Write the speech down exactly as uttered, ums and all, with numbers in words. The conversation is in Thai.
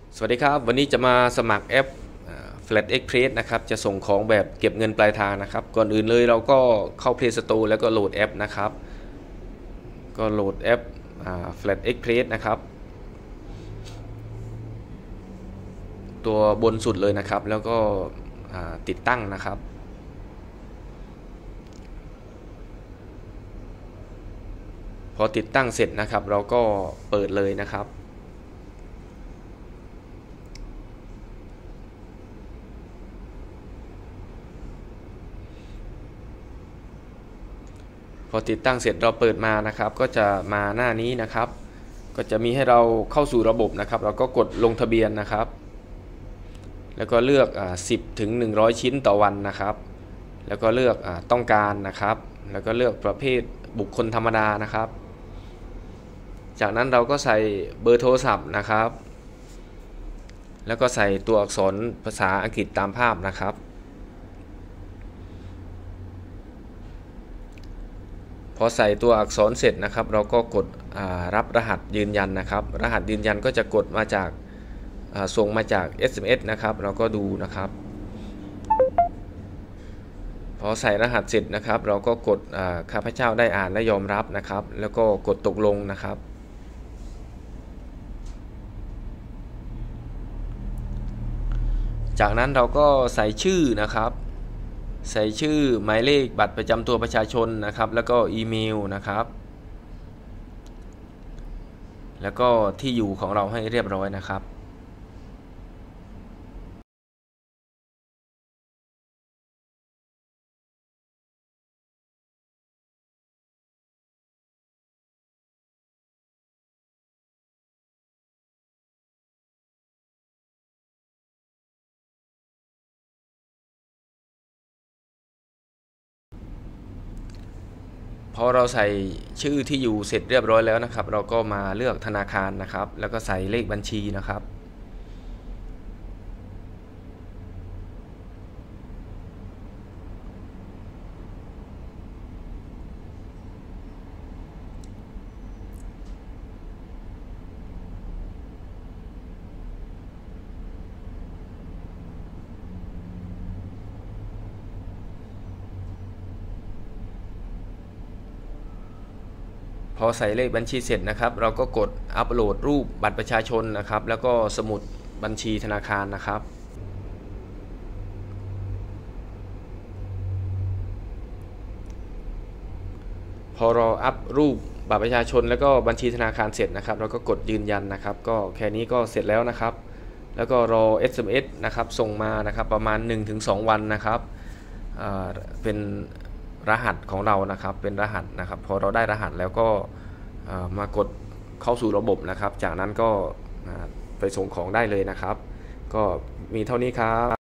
สวัสดีครับวันนี้จะมาสมัครแอป Flat Express นะครับจะส่งของแบบเก็บเงินปลายทางนะครับก่อนอื่นเลยเราก็เข้า Play Store แล้วก็โหลดแอปนะครับก็โหลดแอป Flat Express นะครับตัวบนสุดเลยนะครับแล้วก็ติดตั้งนะครับพอติดตั้งเสร็จนะครับเราก็เปิดเลยนะครับพอติดตั้งเสร็จเราเปิดมานะครับก็จะมาหน้านี้นะครับก็จะมีให้เราเข้าสู่ระบบนะครับเราก็กดลงทะเบียนนะครับแล้วก็เลือกสิบถึงหนึ่งร้อยชิ้นต่อวันนะครับแล้วก็เลือกอต้องการนะครับแล้วก็เลือกประเภทบุคคลธรรมดานะครับจากนั้นเราก็ใส่เบอร์โทรศัพท์นะครับแล้วก็ใส่ตัวอักษรภาษาอังกฤษตามภาพนะครับพอใส่ตัวอักษรเสร็จนะครับเราก็กดรับรหัสยืนยันนะครับรหัสยืนยันก็จะกดมาจากส่งมาจาก เอส เอ็ม เอส นะครับเราก็ดูนะครับพอใส่รหัสเสร็จนะครับเราก็กดข้าพเจ้าได้อ่านและยอมรับนะครับแล้วก็กดตกลงนะครับจากนั้นเราก็ใส่ชื่อนะครับใส่ชื่อหมายเลขบัตรประจำตัวประชาชนนะครับแล้วก็อีเมลนะครับแล้วก็ที่อยู่ของเราให้เรียบร้อยนะครับพอเราใส่ชื่อที่อยู่เสร็จเรียบร้อยแล้วนะครับเราก็มาเลือกธนาคารนะครับแล้วก็ใส่เลขบัญชีนะครับพอใส่เลขบัญชีเสร็จนะครับเราก็กดอัปโหลดรูปบัตรประชาชนนะครับแล้วก็สมุดบัญชีธนาคารนะครับพอเราอัปรูปบัตรประชาชนแล้วก็บัญชีธนาคารเสร็จนะครับเราก็กดยืนยันนะครับก็แค่นี้ก็เสร็จแล้วนะครับแล้วก็รอ เอส เอ็ม เอส นะครับส่งมานะครับประมาณ หนึ่งถึงสอง วันนะครับเป็นรหัสของเรานะครับเป็นรหัสนะครับพอเราได้รหัสแล้วก็มากดเข้าสู่ระบบนะครับจากนั้นก็ไปส่งของได้เลยนะครับก็มีเท่านี้ครับ